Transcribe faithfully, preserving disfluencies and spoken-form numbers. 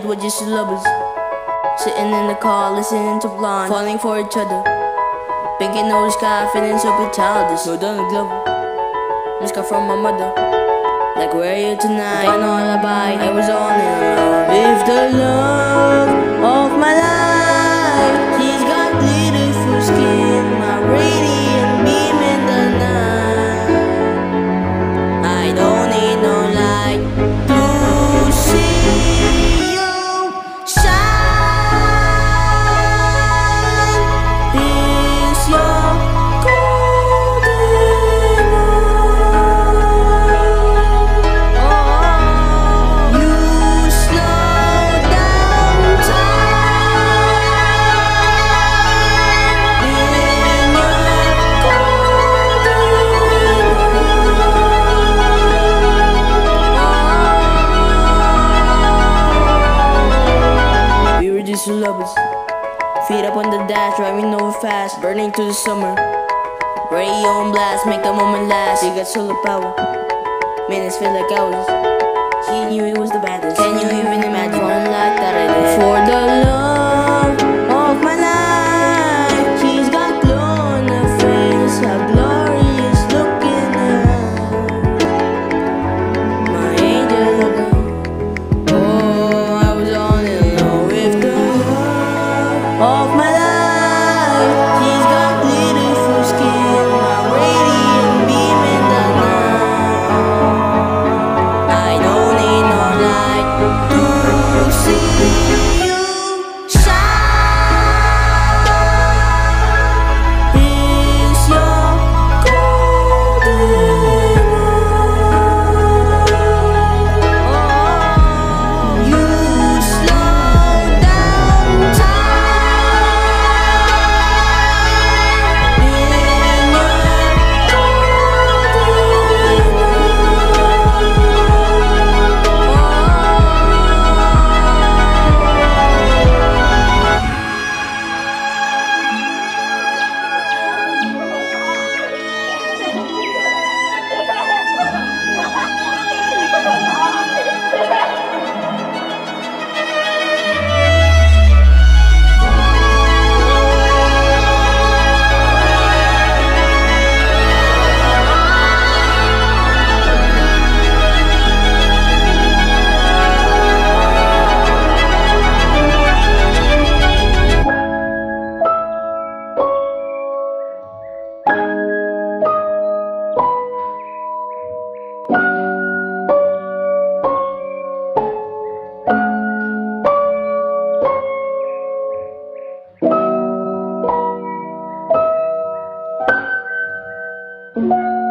night with just lovers, sitting in the car listening to Blonde, falling for each other, pinking no sky, feeling super childish. No Donald Glover, this got from my mother. Like, where are you tonight? Got no alibi, I was all in love with the love of my life. She's got beautiful skin, my radiant beam in the night. I don't need no light to see you shine. It's your golden hour. You slow down time in your golden hour. We were just lovers, feet up on the dash, driving over fast, burning to the summer. Radio on blast, make the moment last. You got solar power, minutes feel like hours. He knew it was the baddest. Can you even imagine one like that I did? For the love of my life, she's got glow on her face, a glorious look in her eye. My angel of love. Oh, I was all in love with the love of my life. She's got beautiful skin, my radiant beam in the night. I don't need no light to see you shine. It's your golden hour. You slow down time in your golden hour.